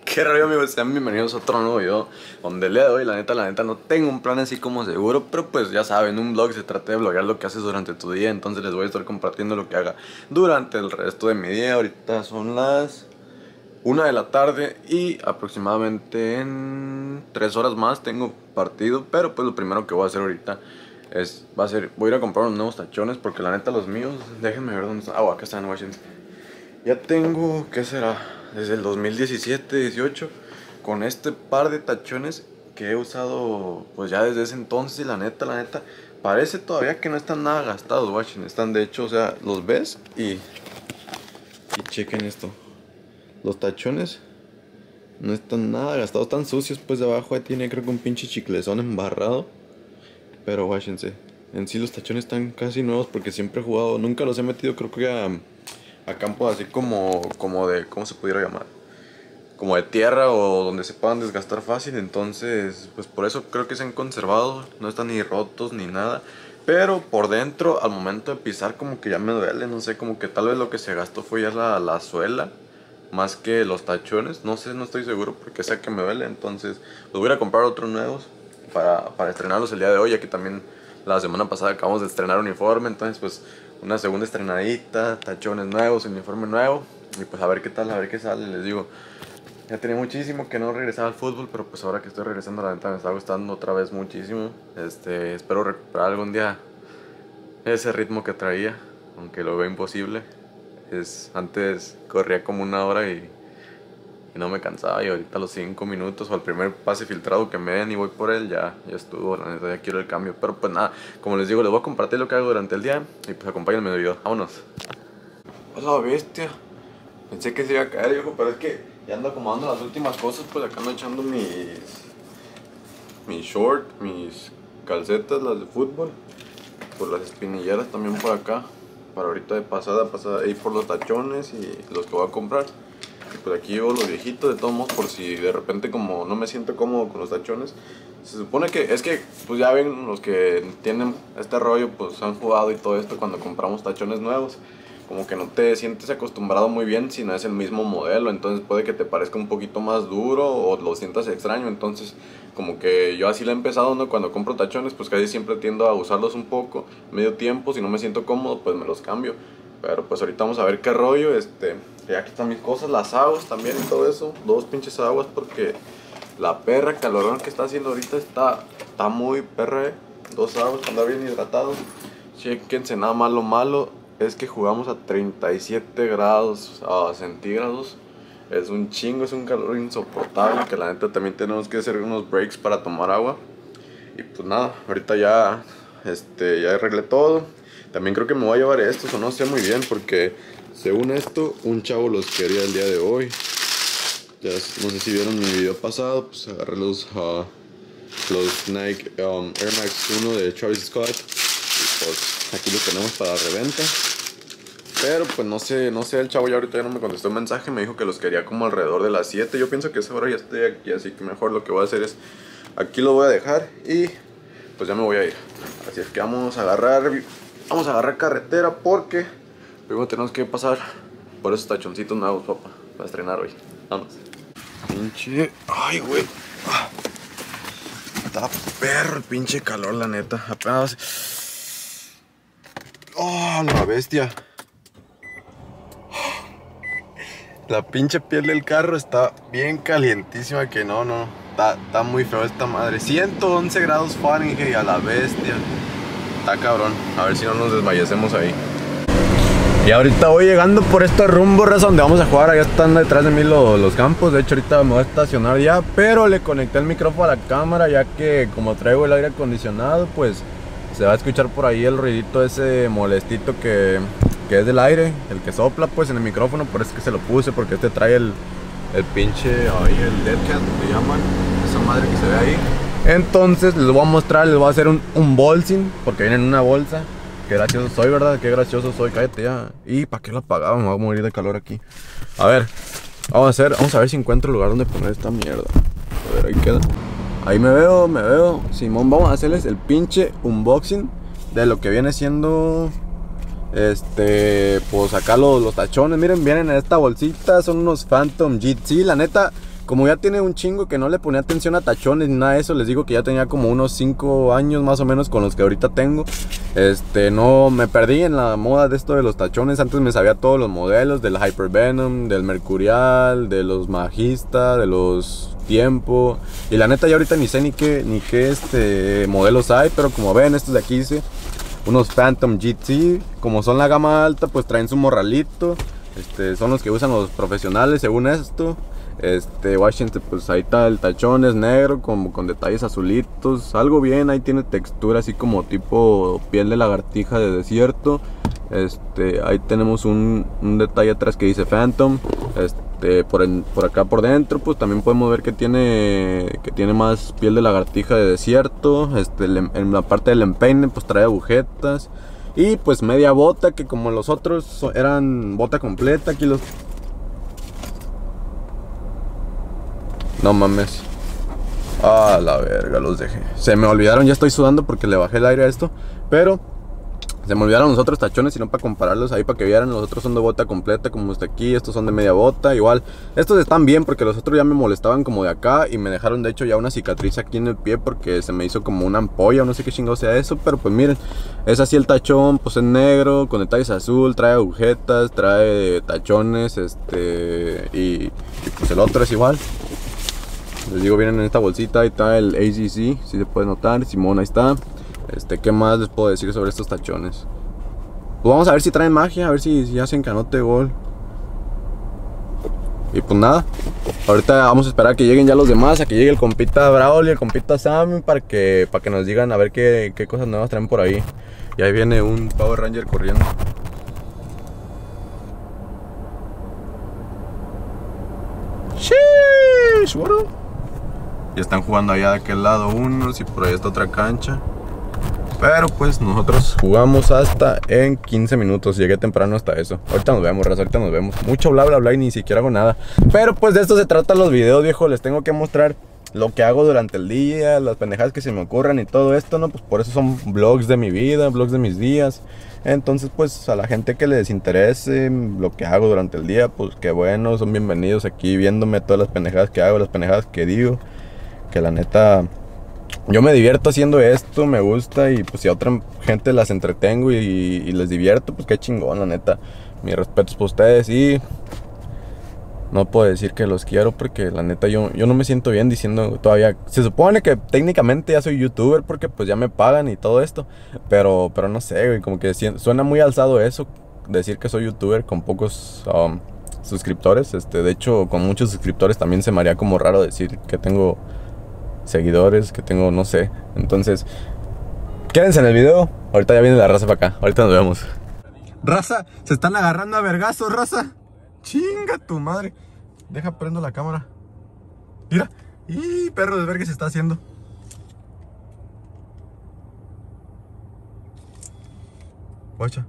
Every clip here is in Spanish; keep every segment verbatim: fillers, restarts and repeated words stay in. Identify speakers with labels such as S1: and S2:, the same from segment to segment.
S1: Qué rollo, amigos, sean bienvenidos a otro nuevo video. Donde el día de hoy, la neta, la neta, no tengo un plan así como seguro. Pero pues ya saben, un vlog se trata de vlogar lo que haces durante tu día. Entonces les voy a estar compartiendo lo que haga durante el resto de mi día. Ahorita son las una de la tarde y aproximadamente en tres horas más tengo partido. Pero pues lo primero que voy a hacer ahorita es, va a ser, voy a ir a comprar unos nuevos tachones. Porque la neta los míos, déjenme ver dónde están. Ah, acá están en Washington. Ya tengo, ¿qué será? Desde el dos mil diecisiete, dieciocho, con este par de tachones que he usado pues ya desde ese entonces. Y la neta, la neta, parece todavía que no están nada gastados, watching. Están de hecho, o sea, los ves y, y chequen esto. Los tachones no están nada gastados, están sucios pues de abajo. Ahí tiene creo que un pinche chiclezón embarrado. Pero watchense, en sí los tachones están casi nuevos porque siempre he jugado, nunca los he metido creo que a... a campos así como, como de, ¿cómo se pudiera llamar? Como de tierra o donde se puedan desgastar fácil. Entonces, pues por eso creo que se han conservado. No están ni rotos ni nada. Pero por dentro, al momento de pisar, como que ya me duele. No sé, como que tal vez lo que se gastó fue ya la, la suela, más que los tachones. No sé, no estoy seguro porque sé que me duele. Entonces, los voy a ir a comprar otros nuevos para, para estrenarlos el día de hoy. Ya que también la semana pasada acabamos de estrenar uniforme. Entonces, pues una segunda estrenadita, tachones nuevos, uniforme nuevo. Y pues a ver qué tal, a ver qué sale. Les digo, ya tenía muchísimo que no regresaba al fútbol, pero pues ahora que estoy regresando, la neta me está gustando otra vez muchísimo. Este, espero recuperar algún día ese ritmo que traía, aunque lo veo imposible. Es, antes corría como una hora y, y no me cansaba, y ahorita a los cinco minutos o al primer pase filtrado que me den y voy por él, ya, ya estuvo. La neta, ya quiero el cambio. Pero pues nada, como les digo, les voy a compartir lo que hago durante el día y pues acompáñenme en el video. Vámonos. Hola, bestia. Pensé que se iba a caer, viejo, pero es que ya ando acomodando las últimas cosas. Pues acá ando echando mis mis shorts, mis calcetas, las de fútbol, por las espinilleras también por acá, para ahorita de pasada, pasada, ir por los tachones y los que voy a comprar. Y pues aquí llevo los viejitos, de todos modos, por si de repente como no me siento cómodo con los tachones. Se supone que, es que, pues ya ven, los que tienen este rollo, pues han jugado y todo esto cuando compramos tachones nuevos. Como que no te sientes acostumbrado muy bien si no es el mismo modelo. Entonces puede que te parezca un poquito más duro o lo sientas extraño. Entonces como que yo así lo he empezado, ¿no? Cuando compro tachones pues casi siempre tiendo a usarlos un poco, medio tiempo. Si no me siento cómodo pues me los cambio. Pero pues ahorita vamos a ver qué rollo. Este, y aquí están mis cosas, las aguas también y todo eso. Dos pinches aguas porque la perra calorón que está haciendo ahorita está, está muy perra, ¿eh? Dos aguas para andar bien hidratados. Chequense, nada más lo malo es que jugamos a treinta y siete grados uh, centígrados. Es un chingo, es un calor insoportable. Que la neta también tenemos que hacer unos breaks para tomar agua. Y pues nada, ahorita ya, este, ya arreglé todo. También creo que me voy a llevar estos, o no sé muy bien, porque según esto, un chavo los quería el día de hoy. Ya no sé si vieron mi video pasado, pues agarré los, uh, los Nike um, Air Max uno de Travis Scott. Y pues aquí los tenemos para reventa. Pero pues no sé, no sé, el chavo ya ahorita ya no me contestó el mensaje. Me dijo que los quería como alrededor de las siete. Yo pienso que a esa hora ya estoy aquí, así que mejor lo que voy a hacer es, aquí lo voy a dejar y pues ya me voy a ir. Así es que vamos a agarrar, vamos a agarrar carretera porque luego tenemos que pasar por esos tachoncitos nuevos, papá, para estrenar hoy. Vamos. Pinche, ay güey, ah, está perro el pinche calor, la neta. Apenas, oh, la bestia. La pinche piel del carro está bien calientísima, que no, no, está, está muy feo esta madre. ciento once grados Fahrenheit a la bestia. Está cabrón, a ver si no nos desmayecemos ahí. Y ahorita voy llegando por estos rumbos, raza, donde vamos a jugar. Allá están detrás de mí los, los campos. De hecho ahorita me voy a estacionar ya, pero le conecté el micrófono a la cámara, ya que como traigo el aire acondicionado, pues se va a escuchar por ahí el ruidito ese molestito que... que es del aire, el que sopla pues en el micrófono. Por eso es que se lo puse, porque este trae el, el pinche, ahí el dead cat, le llaman, esa madre que se ve ahí. Entonces les voy a mostrar, les voy a hacer un unboxing, porque viene en una bolsa. Qué gracioso soy, ¿verdad? Qué gracioso soy, cállate ya. ¿Y para qué lo apagaba? Me voy a morir de calor aquí. A ver, vamos a hacer, vamos a ver si encuentro el lugar donde poner esta mierda. A ver, ahí queda. Ahí me veo, me veo. Simón, vamos a hacerles el pinche unboxing de lo que viene siendo... Este, pues acá los, los tachones, miren, vienen en esta bolsita, son unos Phantom G T. Sí, la neta, como ya tiene un chingo que no le ponía atención a tachones ni nada de eso, les digo que ya tenía como unos cinco años más o menos con los que ahorita tengo. Este, no me perdí en la moda de esto de los tachones. Antes me sabía todos los modelos, del Hyper Venom, del Mercurial, de los Magista, de los Tiempo. Y la neta ya ahorita ni sé ni qué, ni qué este, modelos hay, pero como ven, estos de aquí hice unos Phantom G T. Como son la gama alta, pues traen su morralito. Este, son los que usan los profesionales según esto. Este, Washington, pues ahí está el tachón, es negro, como con detalles azulitos, algo bien, ahí tiene textura así como tipo piel de lagartija de desierto. Este, ahí tenemos un, un detalle atrás que dice Phantom. Este, por, en, por acá por dentro, pues también podemos ver que tiene, que tiene más piel de lagartija de desierto. Este, en la parte del empeine, pues trae agujetas. Y pues media bota, que como los otros eran bota completa, aquí los... No mames. Ah, la verga, los dejé. Se me olvidaron, ya estoy sudando porque le bajé el aire a esto. Pero se me olvidaron los otros tachones, sino para compararlos ahí, para que vieran. Los otros son de bota completa, como está aquí. Estos son de media bota, igual. Estos están bien porque los otros ya me molestaban como de acá. Y me dejaron de hecho ya una cicatriz aquí en el pie, porque se me hizo como una ampolla o no sé qué chingado sea eso. Pero pues miren, es así el tachón, pues en negro, con detalles azul. Trae agujetas, trae tachones, este y, y pues el otro es igual. Les digo, vienen en esta bolsita. Ahí está el A Z C, si se puede notar. Simón, ahí está. Este, ¿qué más les puedo decir sobre estos tachones? Pues vamos a ver si traen magia, a ver si, si hacen canote gol. Y pues nada, ahorita vamos a esperar a que lleguen ya los demás, a que llegue el compita Brawl y el compita Sam, para que, para que nos digan a ver qué, qué cosas nuevas traen por ahí. Y ahí viene un Power Ranger corriendo. Sheesh, bueno. Ya están jugando allá de aquel lado unos y por ahí está otra cancha. Pero pues nosotros jugamos hasta en quince minutos. Llegué temprano hasta eso. Ahorita nos vemos, raza, ahorita nos vemos. Mucho bla bla bla y ni siquiera hago nada. Pero pues de esto se tratan los videos, viejo. Les tengo que mostrar lo que hago durante el día, las pendejadas que se me ocurran y todo esto, ¿no? Pues por eso son vlogs de mi vida, vlogs de mis días. Entonces pues a la gente que les interese lo que hago durante el día, pues qué bueno, son bienvenidos aquí viéndome todas las pendejadas que hago, las pendejadas que digo. Que la neta, yo me divierto haciendo esto, me gusta. Y pues si a otra gente las entretengo y, y les divierto, pues qué chingón, la neta. Mis respetos por ustedes. Y no puedo decir que los quiero porque la neta yo, yo no me siento bien diciendo todavía. Se supone que técnicamente ya soy youtuber porque pues ya me pagan y todo esto. Pero, pero no sé, güey, como que suena muy alzado eso, decir que soy youtuber con pocos um, suscriptores. Este, de hecho, con muchos suscriptores también se me haría como raro decir que tengo seguidores, que tengo, no sé. Entonces, quédense en el video. Ahorita ya viene la raza para acá. Ahorita nos vemos. Raza, se están agarrando a vergazos, raza. Chinga tu madre. Deja, prendo la cámara. Mira. Y perro de verga se está haciendo. Guacha.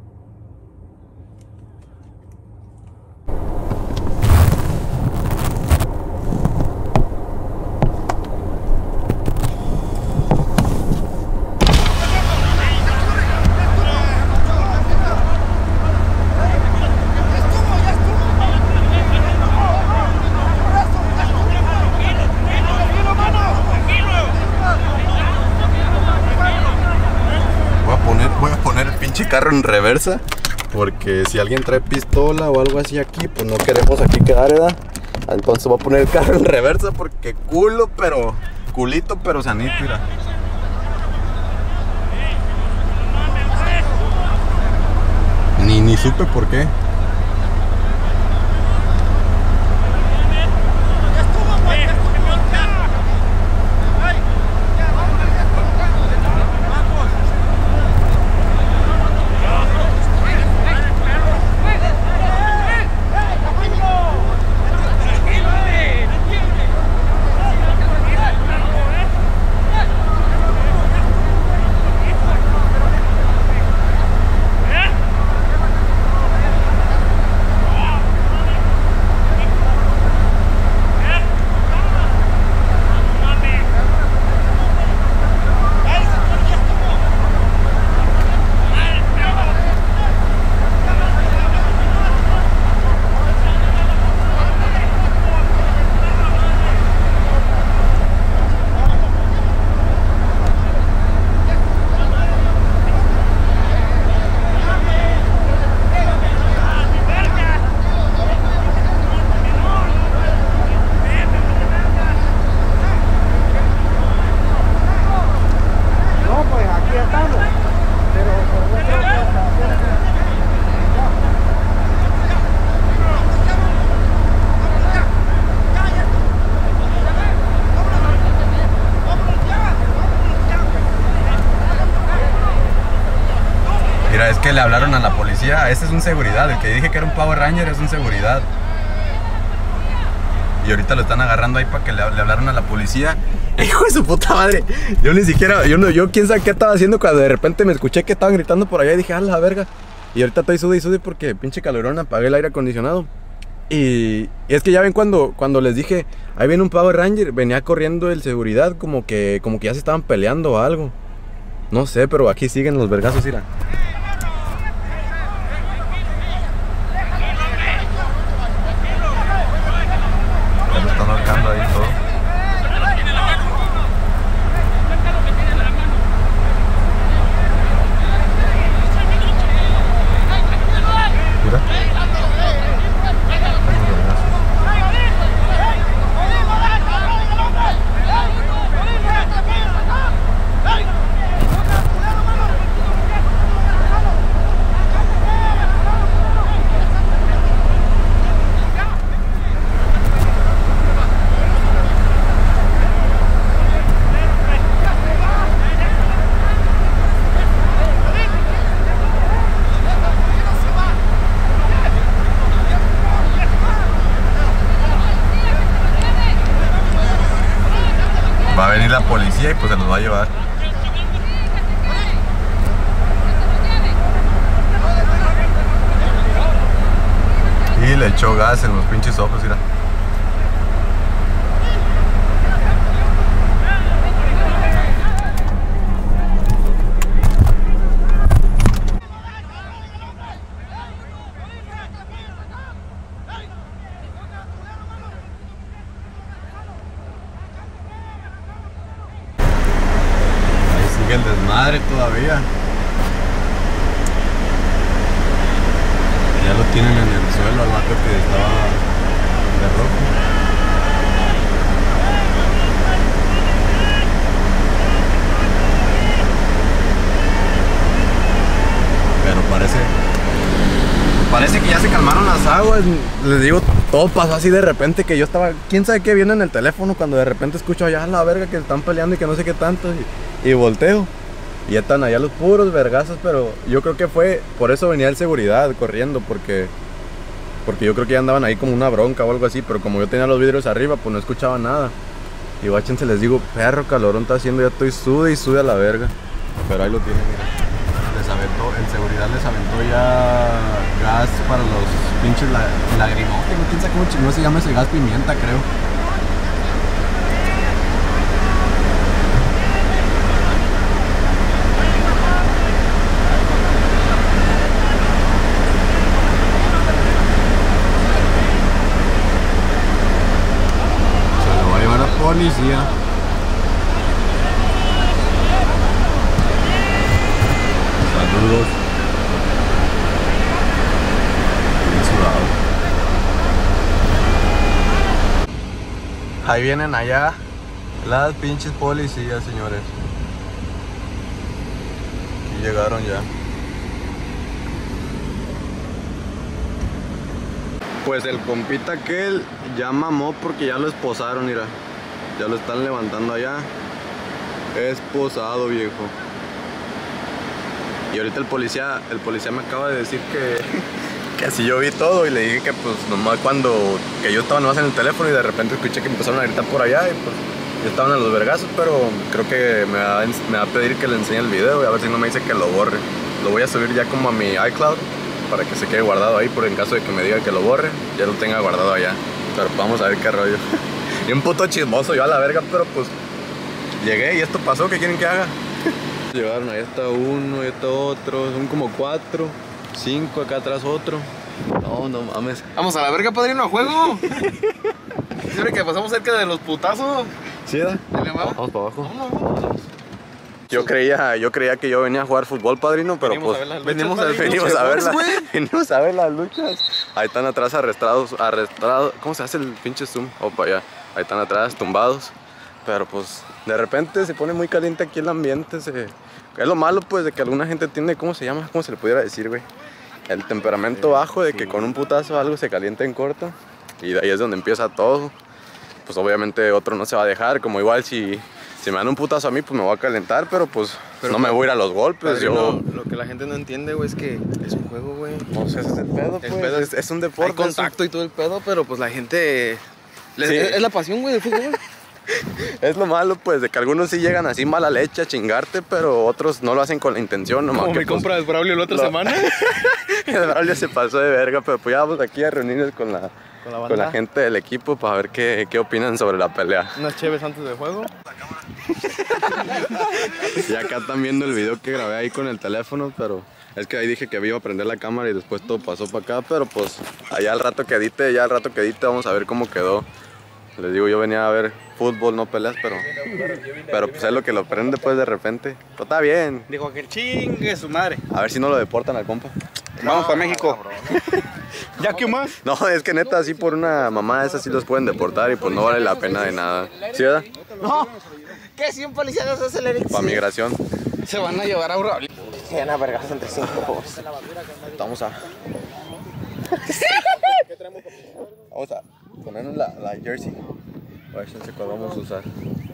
S1: Carro en reversa, porque si alguien trae pistola o algo así aquí, pues no queremos aquí quedar, ¿verdad? Entonces voy a poner el carro en reversa porque culo, pero culito, pero sanito, mira. Ni, ni supe por qué. que le hablaron a la policía. Ese es un seguridad. El que dije que era un Power Ranger es un seguridad. Y ahorita lo están agarrando ahí para que le, le hablaron a la policía. Hijo de su puta madre. Yo ni siquiera, yo no, yo quién sabe qué estaba haciendo cuando de repente me escuché que estaban gritando por allá y dije, a la verga. Y ahorita estoy sude y sude porque pinche calorón, apagué el aire acondicionado. Y, y es que ya ven cuando, cuando les dije, ahí viene un Power Ranger, venía corriendo el seguridad como que, como que ya se estaban peleando o algo. No sé, pero aquí siguen los vergazos, mira. Ya lo están ahorcando ahí todo. Mira. Va a venir la policía y pues se los va a llevar. Y le echó gas en los pinches ojos, mira. El desmadre todavía. Ya lo tienen en el suelo al vato que estaba de rojo. Pero parece Parece que ya se calmaron las aguas. Les digo, todo pasó así de repente que yo estaba, quién sabe qué viendo en el teléfono, cuando de repente escucho allá a la verga que están peleando y que no sé qué tanto. Y, y volteo. Y ya están allá los puros vergazos, pero yo creo que fue, por eso venía el seguridad corriendo, porque porque yo creo que ya andaban ahí como una bronca o algo así, pero como yo tenía los vidrios arriba, pues no escuchaba nada. Y guáchense, les digo, perro calorón está haciendo, ya estoy sude y sude a la verga. Pero ahí lo tienen, mira. Les aventó, el seguridad les aventó ya gas para los pinches la, lagrimógenos, quién sabe cómo chingón se llama ese gas, pimienta creo. Policía. Saludos. Bien sudado. Ahí vienen allá las pinches policías, señores. Aquí llegaron ya. Pues el compita aquel ya mamó porque ya lo esposaron, mira. Ya lo están levantando allá. Esposado, viejo. Y ahorita el policía, el policía me acaba de decir que, que así yo vi todo. Y le dije que pues nomás cuando, que yo estaba nomás en el teléfono y de repente escuché que empezaron a gritar por allá. Y pues ya estaban a los vergazos, pero creo que me va, me va a pedir que le enseñe el video y a ver si no me dice que lo borre. Lo voy a subir ya como a mi iCloud para que se quede guardado ahí, por en caso de que me diga que lo borre, ya lo tenga guardado allá. Pero vamos a ver qué rollo. Y un puto chismoso yo a la verga, pero pues llegué y esto pasó, ¿qué quieren que haga? Llegaron, ahí está uno, ahí está otro, son como cuatro, cinco, acá atrás otro. No, no mames.
S2: Vamos a la verga, padrino, a juego. Siempre que pasamos cerca de los putazos.
S1: ¿Sí, da?
S2: Vamos,
S1: vamos para abajo.
S2: Vamos, vamos.
S1: Yo creía, yo creía que yo venía a jugar fútbol, padrino, pero
S2: venimos
S1: pues
S2: a ver
S1: venimos,
S2: luchas,
S1: a, venimos, a ver la,
S2: güey.
S1: venimos a ver las luchas. Ahí están atrás arrestados, arrestados. ¿Cómo se hace el pinche zoom? Oh, para allá. Ahí están atrás, tumbados. Pero pues de repente se pone muy caliente aquí el ambiente. Se... Es lo malo pues de que alguna gente tiene, ¿cómo se llama? ¿Cómo se le pudiera decir, güey? El temperamento sí, bajo de que sí. Con un putazo algo se calienta en corto. Y de ahí es donde empieza todo. Pues obviamente otro no se va a dejar, como igual si... Si me dan un putazo a mí, pues me voy a calentar, pero pues
S2: Pero,
S1: no me voy a ir a los golpes.
S2: Padrino,
S1: Yo...
S2: lo que la gente no entiende, güey, es que es un juego, güey.
S1: No sé, ese es el pedo, pues.
S2: El pedo
S1: es, es un deporte.
S2: Hay contacto y todo el pedo, pero pues la gente... le-
S1: Sí.
S2: Es, es la pasión, güey, del fútbol.
S1: Es lo malo, pues, de que algunos sí llegan así mala leche a chingarte, pero otros no lo hacen con la intención. Nomás
S2: Como
S1: que,
S2: mi
S1: pues,
S2: compra de Braulio la otra
S1: lo-
S2: semana.
S1: El Braulio se pasó de verga, pero pues ya vamos aquí a reunirnos con la,
S2: Con la
S1: con
S2: banda.
S1: la gente del equipo para ver qué, qué opinan sobre la pelea.
S2: Unas cheves antes del juego.
S1: Y acá están viendo el video que grabé ahí con el teléfono, pero es que ahí dije que iba a prender la cámara y después todo pasó para acá, pero pues allá al rato que edite, ya al rato que edite vamos a ver cómo quedó. Les digo, yo venía a ver fútbol, no peleas, pero pero pues es lo que lo prende pues de repente. Pero está bien,
S3: Dijo que chingue su madre.
S1: a ver si no lo deportan al compa.
S3: Vamos para México. ¿Ya qué más?
S1: No, es que neta, así por una mamá esa sí los pueden deportar y pues no vale la pena de nada. ¿Sí, verdad?
S4: No, que si un policía nos hace el Eric.
S1: Para migración.
S2: Se van a llevar a Braulio.
S4: Se van a vergas entre cinco.
S1: Vamos a... Vamos a ponernos la, la jersey. A ver si cuál vamos a usar.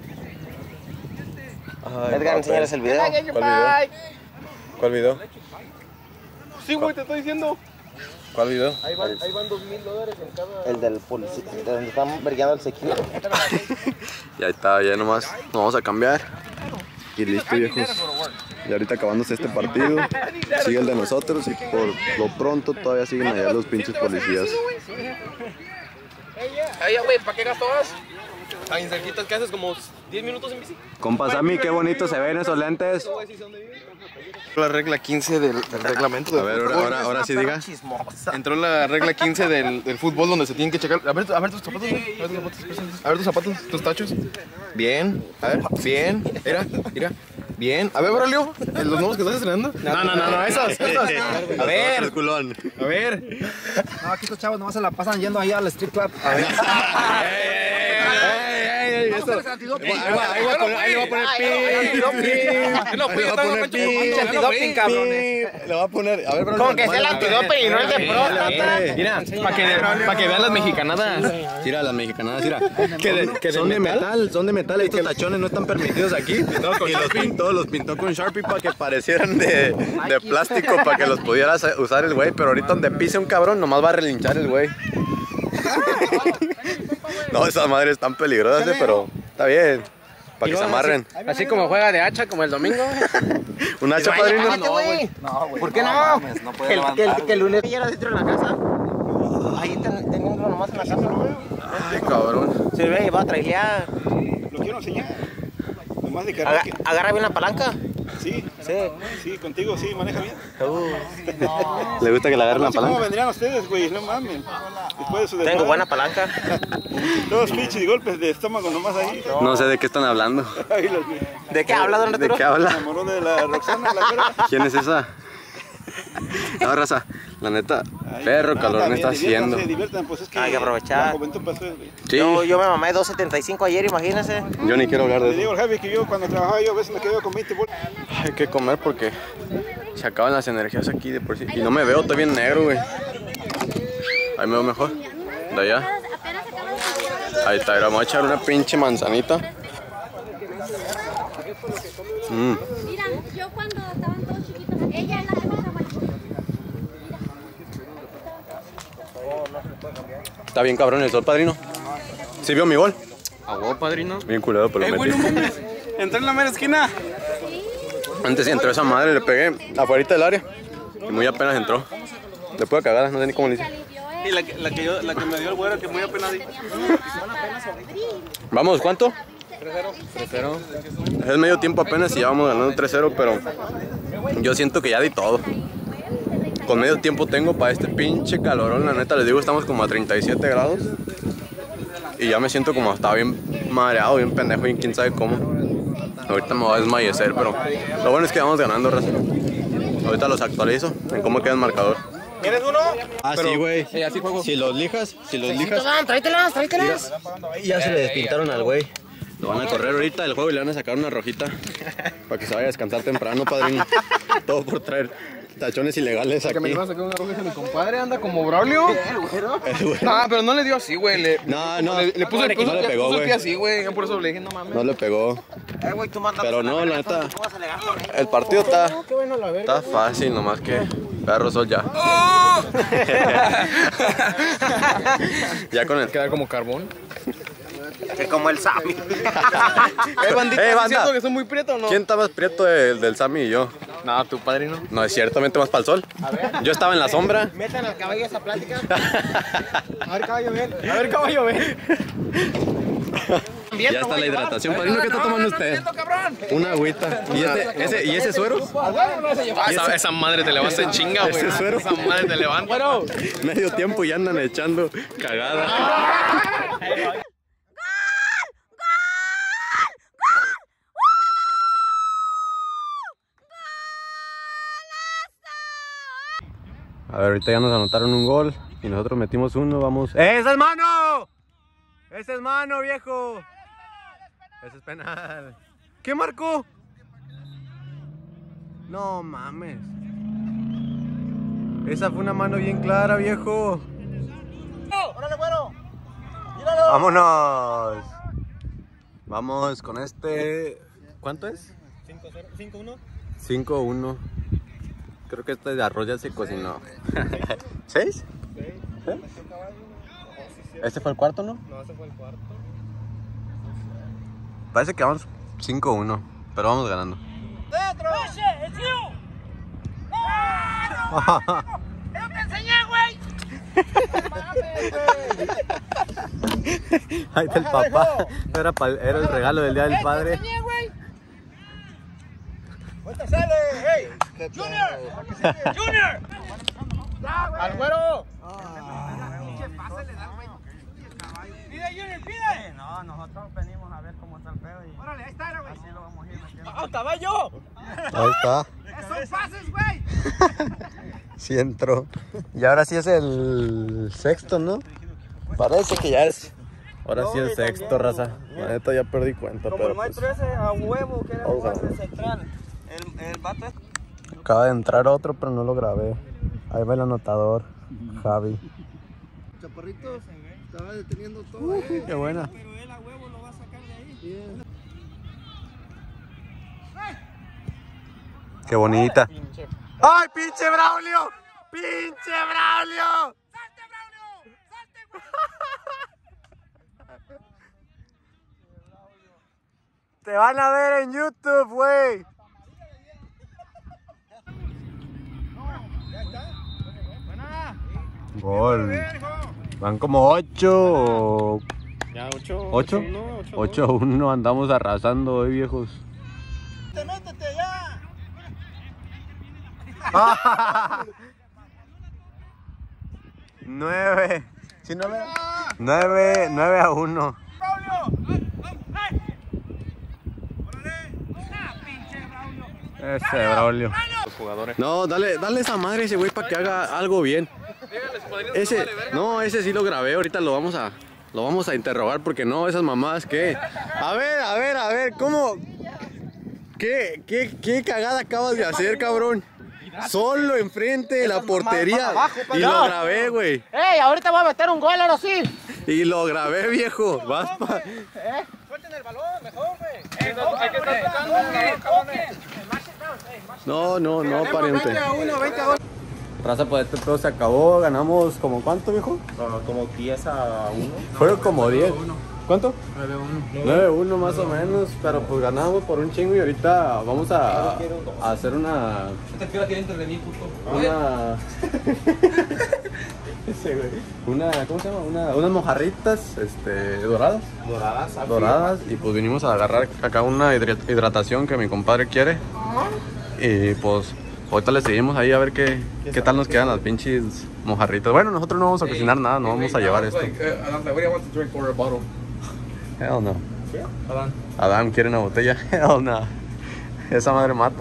S1: Ay,
S4: Edgar,
S1: papel.
S4: enséñales el video.
S1: ¿Cuál video? ¿Cuál video?
S2: Sí, güey, te estoy diciendo.
S1: ¿Cuál video?
S2: Ahí van, ahí van dos mil dólares en cada...
S4: El del policía, de donde están vergueando el sequino.
S1: Y ahí está, ya nomás nos vamos a cambiar. Y listo, viejos. Y ahorita acabándose este partido, sigue el de nosotros y por lo pronto todavía siguen allá los pinches policías.
S2: Ay, güey, ¿para qué gastabas? Ahí cerquitas, ¿qué haces? Como diez minutos en bici.
S1: Compa Sammy, qué bonito se ven esos lentes.
S2: La regla quince del, del reglamento.
S1: A ver, ahora, ahora, ahora sí diga.
S2: Entró la regla quince del, del fútbol donde se tienen que checar. A ver, a ver tus zapatos, güey. A ver tus zapatos, a ver tus zapatos, tus tachos. Bien, a ver, bien. Mira, mira. Bien. A ver, Braulio, los nuevos que estás estrenando. No, no, no, no, esos, esos. A ver,
S1: culón.
S2: a ver.
S3: No, aquí estos chavos nomás se la pasan yendo ahí al strip club.
S2: A ver. Ahí va, ahí va a poner, ahí va a poner pin. No, pues,
S1: va a poner pi,
S3: antidoping, cabrones.
S1: Le va a poner, a ver, bro.
S4: Como que sea el antidoping y no el de próstata.
S2: Mira, para que, pa que vean las mexicanadas.
S1: Mira, las mexicanadas, mira.
S2: Que de, que
S1: Son de metal, son de metal. Estos tachones no están permitidos aquí. Y los pintó, los pintó con Sharpie para que parecieran de, de plástico, para que los pudieras usar el güey. Pero ahorita donde pise un cabrón, nomás va a relinchar el güey. No, esas madres están peligrosas, eh, pero está bien. Para que se amarren.
S2: Así como juega de hacha como el domingo.
S1: ¿Un hacha, padrino?
S4: Cállate, güey.
S3: No, güey.
S4: ¿Por qué no?
S3: mames, no puede
S4: Que el, que, el,
S3: levantar,
S4: que el lunes llegara dentro de la casa. Ahí ten, tengo uno nomás en la casa.
S1: Ay, cabrón.
S4: Se ve y va a trailear.
S5: Lo quiero enseñar. Nomás de que
S4: Aga-
S5: arranque.
S4: agarra bien la palanca.
S5: Sí,
S4: Sí.
S5: sí, contigo sí, maneja bien.
S1: ¿Le gusta que le agarren la
S5: No sé cómo
S1: palanca?
S5: vendrían ustedes, güey, no mames. Después de su
S4: Tengo
S5: desmadre,
S4: buena palanca.
S5: todos pinches golpes de estómago nomás ahí.
S1: No sé de qué están hablando.
S5: Ahí los
S4: ¿De qué habla, don
S1: ¿De
S4: Arturo?
S1: qué habla?
S5: enamoró de la Roxana, la cara.
S1: ¿Quién es esa? No, raza, la neta, perro
S5: Ah,
S1: calor me está
S5: bien, diviértanse,
S1: haciendo.
S5: diviertan, pues es que
S4: Hay que aprovechar.
S5: la juventud pasó, güey.
S1: Sí,
S4: Yo, yo me mamé dos setenta y cinco ayer, imagínese.
S1: yo ni quiero hablar
S5: Le
S1: de
S5: digo
S1: eso.
S5: al Javi que yo cuando trabajaba yo a veces me quedaba con veinte bolas.
S1: Hay que comer porque se acaban las energías aquí de por sí. Y no me veo, estoy bien negro, güey. Ahí me veo mejor. De allá. Ahí está, ahora vamos a echar una pinche manzanita. Mm.
S6: Mira, yo cuando estaban todos chiquitos, ella es la que más amarilla.
S1: Está bien cabrón el sol, padrino. ¿Sí vio mi gol?
S2: A huevo, padrino.
S1: Bien culero, pero lo metí.
S3: Entré en la mera esquina.
S1: Antes sí entró esa madre, le pegué afuera del área. Y muy apenas entró. Le puedo cagar, no sé ni cómo le hice.
S3: Y la, que- la, que yo, la que me dio el güero, que muy apenas di.
S1: Vamos, ¿cuánto? tres cero. Es medio tiempo apenas y ya vamos ganando tres cero, pero yo siento que ya di todo. Con medio tiempo tengo para este pinche calorón, la neta, les digo, estamos como a treinta y siete grados. Y ya me siento como estaba bien mareado, bien pendejo, bien quién sabe cómo. Ahorita me voy a desmayecer, pero lo bueno es que vamos ganando, raza. Ahorita los actualizo en cómo queda el marcador.
S3: ¿Quieres uno?
S1: Ah, sí, güey. Si los lijas, si los lijas.
S4: Tráetelas, tráetelas.
S1: Ya se le despintaron al güey. Lo van a correr ahorita del juego y le van a sacar una rojita para que se vaya a descansar temprano, padrino. Todo por traer tachones ilegales
S2: Que me
S1: aquí.
S2: iba a sacar una roja, mi compadre anda como Braulio. No, pero no le dio así, güey. Le,
S1: No, no.
S2: Le, le puso,
S1: No
S2: le
S1: le
S2: puso,
S1: pegó,
S2: le puso el
S1: güey.
S2: pie así, güey. Yo por eso le dije, no mames.
S1: No le pegó.
S4: Eh, güey, tú mandas.
S1: Pero no, la neta. El partido está, está fácil, nomás que perro sol ya. Ya con el.
S2: Queda como carbón.
S4: Que como el Sammy.
S2: Eh, bandita,
S1: Eh,
S2: ¿es
S1: banda.
S2: cierto que son muy prietos o no?
S1: ¿Quién está más prieto del, del Sammy y yo?
S2: No, tu padrino.
S1: No, es ciertamente más para el sol. Yo estaba en la sombra.
S4: Metan al caballo esa plática.
S3: A ver, caballo, ven. A ver, caballo, ven.
S1: Ya está la hidratación. Padrino, ¿qué está tomando usted? Una agüita. ¿Y, este, ese, ¿Y ese suero?
S2: Ah, esa, esa madre te levanta en chinga, güey.
S1: ¿Ese suero?
S2: Esa madre te levanta.
S1: Medio tiempo y andan echando cagada. A ver, ahorita ya nos anotaron un gol y nosotros metimos uno, vamos. ¡Esa es mano! ¡Esa es mano, viejo! Ese es penal. ¿Qué marcó? No mames. Esa fue una mano bien clara, viejo.
S3: ¡Órale, güero!
S1: ¡Vámonos! Vamos con este... ¿Cuánto es?
S3: cinco uno.
S1: cinco uno. Creo que este de arroz ya se cocinó. ¿Seis? ¿Sí? ¿Este fue el cuarto, no?
S3: No, ese fue el cuarto.
S1: Parece que vamos cinco uno, pero vamos ganando.
S3: ¡Dentro!
S6: ¡Yo te enseñé, güey!
S1: Ahí está el papá. Era, pa- era el regalo del Día del Padre.
S6: enseñé, güey!
S3: ¡Ahorita sale! ¡Hey! ¡Junior! ¡Junior! ¡Al güero! ¡Pide, Junior, pide!
S4: No, nosotros venimos a ver cómo está el pedo y
S3: ¡Órale, ahí está, güey!
S4: así lo vamos a ir metiendo.
S3: ¡Ah, caballo!
S1: Ahí está.
S3: ¡Son pases, güey!
S1: Sí entró. Y ahora sí es el sexto, ¿no? Parece que ya es. Ahora sí el sexto, raza. La neta ya perdí cuenta,
S4: Como
S1: pero
S4: no hay
S1: pues.
S4: trece a huevo, que era
S1: Vamos a
S4: jugar
S1: ver.
S4: de central. El, el vato es.
S1: Acaba de entrar otro, pero no lo grabé. Ahí va el anotador, Javi.
S3: Chaparritos, estaba deteniendo todo.
S1: Qué buena.
S3: Pero él a huevo lo va a sacar de ahí.
S1: Qué bonita. ¡Ay, pinche Braulio! ¡Pinche Braulio!
S6: ¡Salte, Braulio! ¡Salte, güey!
S1: Te van a ver en YouTube, güey. Gol. Van como ocho.
S2: Ya, ocho.
S1: ¿Ocho? ocho uno. Andamos arrasando hoy, viejos.
S3: ¡Te métete ya!
S1: Nueve. ¿Sí, nueve? Nueve, nueve a uno. Ese Braulio.
S2: Los jugadores.
S1: No, dale, dale esa madre a ese güey para que haga algo bien. Ese, no, ese sí lo grabé, ahorita lo vamos a, lo vamos a interrogar porque no, esas mamadas que. A ver, a ver, a ver, ¿cómo? ¿Qué, qué, qué cagada acabas de hacer, cabrón? Solo enfrente de la portería y lo grabé, güey.
S4: ¡Ey! Ahorita voy a meter un gol, ahora sí.
S1: Y lo grabé, viejo. Vas pa...
S3: ¡Suelten el balón, mejor, güey!
S2: Hay que estar tocando.
S1: No, no, no, pariente.
S3: veinte a uno, veinte a uno.
S1: Raza, pues este todo se acabó. Ganamos como cuánto, viejo?
S2: Como diez a uno.
S1: Fueron como diez. ¿Cuánto? nueve uno. nueve uno más o menos, pero pues ganamos por un chingo y ahorita vamos a, a hacer una... Una... Ese güey. Una, ¿cómo se llama? Una, unas mojarritas, este, doradas.
S2: Doradas,
S1: Doradas. Y pues vinimos a agarrar acá una hidra- hidratación que mi compadre quiere. Y pues ahorita le seguimos ahí a ver qué, qué tal nos quedan las pinches mojarritas. Bueno, nosotros no vamos a cocinar nada, no vamos a llevar esto. Hell no.
S2: Adán.
S1: Adam quiere una botella. Hell no. Esa madre mata.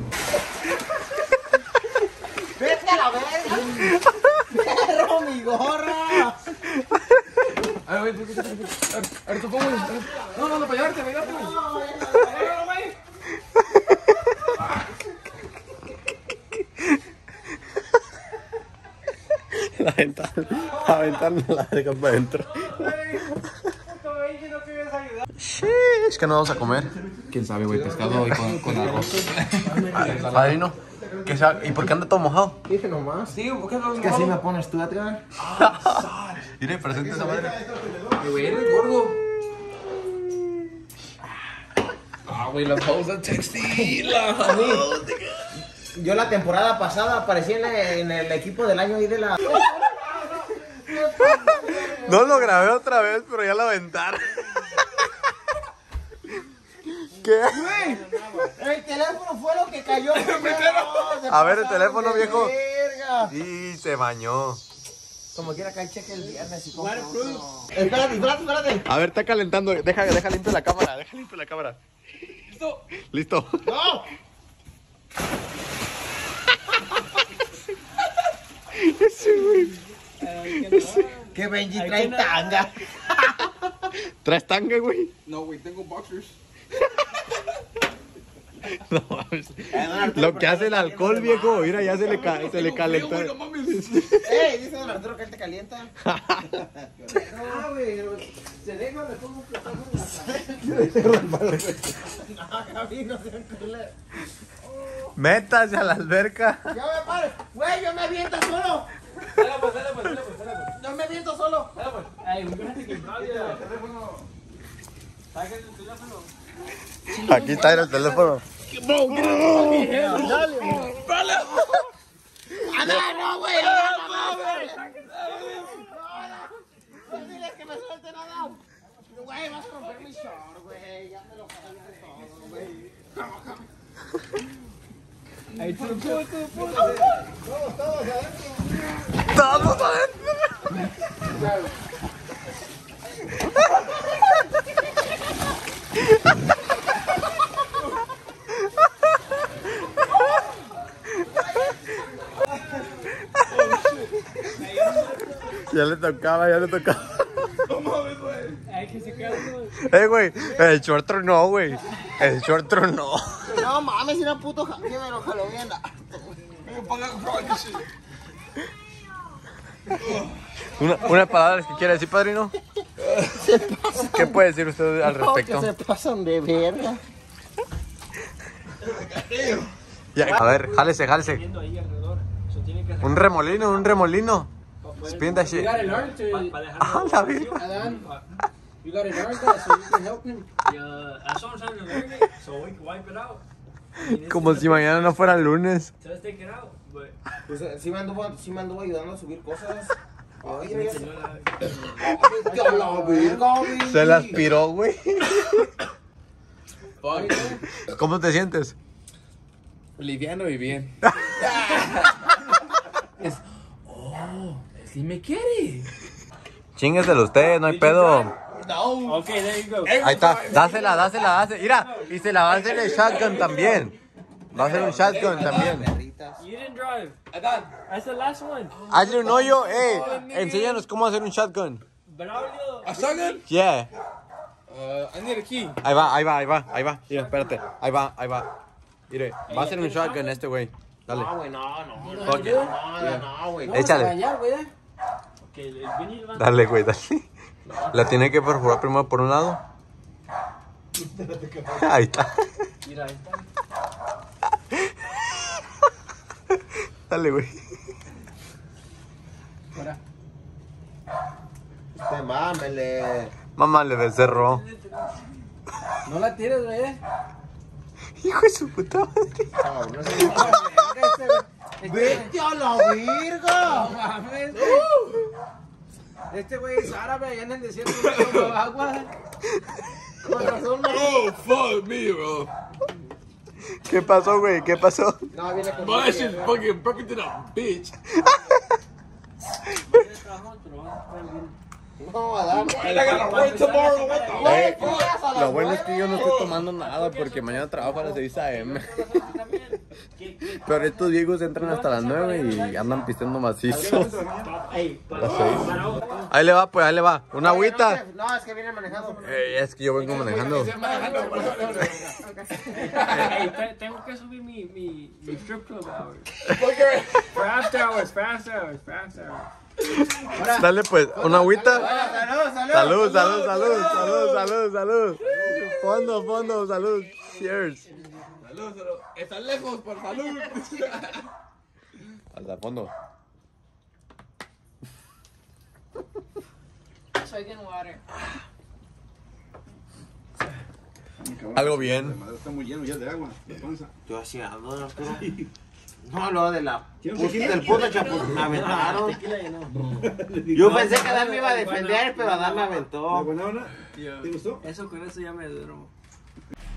S4: ¡Vete a la verga! ¡Perro, mi gorra!
S2: A ver, a ver, tú cómo. No, no, no, para llevarte, para llevarte.
S1: La ventana, la ventana la dejas para adentro. Es que no vamos a comer.
S2: ¿Quién sabe, güey? Pescado y con, con arroz.
S1: Padrino, ¿qué sea? ¿Y por qué anda todo mojado?
S4: Dije nomás.
S3: Sí, ¿por qué no?
S4: Es que así me pones tú, Edgar.
S1: Mire, presente esa madre.
S3: Güey, eres gordo.
S2: Ah, güey, la pausa textil.
S4: Yo la temporada pasada aparecí en, la- en el equipo del año ahí de la...
S1: No lo grabé otra vez, pero ya lo aventaron. ¿Qué?
S4: El teléfono fue lo que cayó.
S1: A ver, el teléfono,
S4: de
S1: viejo.
S4: verga.
S1: Sí, se bañó.
S4: Como quiera caer cheque el viernes y compro otro. Espérate, espérate, espérate.
S1: A ver, está calentando. Deja, deja limpio la cámara. Deja limpio la cámara. ¿Listo? Listo.
S4: ¡No!
S1: Ese güey.
S4: Que Benji trae tanga.
S1: ¿Traes tanga, güey?
S2: No, güey, tengo boxers.
S1: No mames. Lo que hace el alcohol, viejo. Mira, ya se le, ca se le calentó.
S4: ¡Ey! Dice Don Arturo que él te calienta. Ah, güey. Se deja, le pongo un platazo en la cara. No, Javi, no sean culeros.
S1: Métase a la alberca.
S4: Ya me pare. Güey, yo me aviento solo.
S3: Dale, pues, dale, pues, dale, pues, dale, pues.
S4: Yo me aviento solo.
S3: Dale, pues. Ay, fíjate que Claudia, el teléfono. Saca el teléfono.
S1: Aquí está el teléfono.
S4: ¡Ah, no, no, güey! ¡No, no, güey! No diles que me suelte nada. Güey, vas a romper mi short, güey. Ya me lo jalaste todo, güey.
S3: Ahí tú, tú, tú, tú.
S1: Todos adentro. Ya le tocaba, ya le tocaba.
S3: Ay, que se queda todo.
S1: Eh, güey, el short tronó, güey. El short tronó.
S4: No mames, si era puto Javi, me lo jaló bien.
S1: Una, unas palabras que quiere decir, padrino. ¿Qué puede decir usted al respecto?
S4: Que se pasan de verga.
S1: Ya, a ver, jálese, jálese.
S3: Viendo ahí alrededor. Eso tiene que hacer.
S1: Un remolino, un remolino. Spin that shit.
S3: You gotta learn to.
S1: Ah, la vida.
S3: Adán, you gotta learn that so you can help him. Yeah, that's what I'm trying to learn it so we can wipe it out.
S1: Como si mañana no fuera lunes.
S3: Just take it out, but.
S4: Pues sí me anduvo, sí me anduvo ayudando a subir cosas. Oye, ya se...
S1: Se la aspiró, güey. ¿Cómo te sientes?
S2: Liviano y bien.
S3: Es, oh, sí me quiere.
S1: Chingueselo usted, no hay pedo.
S3: Okay, there you go.
S1: Ahí está, dásela, dásela, dásela. Mira, y se la va a hacer el shotgun también. Va a hacer un shotgun también.
S3: You didn't drive. Adán, that's the last one.
S1: Hazle un hoyo, eh. Enséñanos cómo hacer un shotgun.
S3: Braulio.
S2: ¿A shotgun?
S1: Yeah.
S2: Uh, I need a key.
S1: Ahí va, ahí va, ahí va, ahí va. Mira, espérate. Ahí va, ahí va. Mire, va a hacer un shotgun este güey. Dale.
S4: No, güey, no, no. No,
S1: Fuck it.
S4: no, güey.
S1: Échale.
S3: Okay, el vinil va.
S1: Dale, güey, dale. La tiene que perforar primero por un lado. Ahí está.
S3: Mira, ahí está.
S1: Dale, güey.
S4: Este, mámele.
S1: Mamá le becerró.
S3: No la tires, güey.
S1: Hijo de su puta madre.
S4: No, no sé. ¡Vete a la virga!
S3: Mames. Este güey es árabe, allá en el desierto no toma agua.
S4: Con razón, no.
S2: Oh, fuck me, bro.
S1: ¿Qué pasó, güey? ¿Qué pasó?
S4: No, viene con.
S2: My shit's fucking perfect in a bitch.
S4: No, Adán.
S2: I gotta work tomorrow. What the
S1: Eh,
S4: ¿Qué pasa, la
S1: lo bueno es que yo no estoy tomando nada porque mañana trabajo a las seis a eme. Pero estos viejos entran hasta las nueve y andan pisteando macizo. Las seis. Ahí le va, pues, ahí le va. Una agüita.
S4: No, es que viene manejando.
S1: Eh, es que yo vengo manejando.
S3: Hey, te- tengo que subir mi, mi, mi strip club hours. For after hours, for after hours, for after hours.
S1: Dale pues, una agüita.
S4: Salud, salud.
S1: Salud, salud, salud, salud, salud, salud. Fondo, fondo, salud. Cheers.
S2: Salud, salud. Están lejos, por salud.
S1: Hasta el fondo. Algo bien.
S5: Está muy lleno ya de agua, de panza.
S4: Yo hacía algo, no, no, lo de la pus- del puto chapu, me aventaron. Yo pensé que Adán me iba a defender, pero Adán me aventó.
S5: ¿Buena onda? ¿Te gustó?
S3: Eso con eso ya me duermo.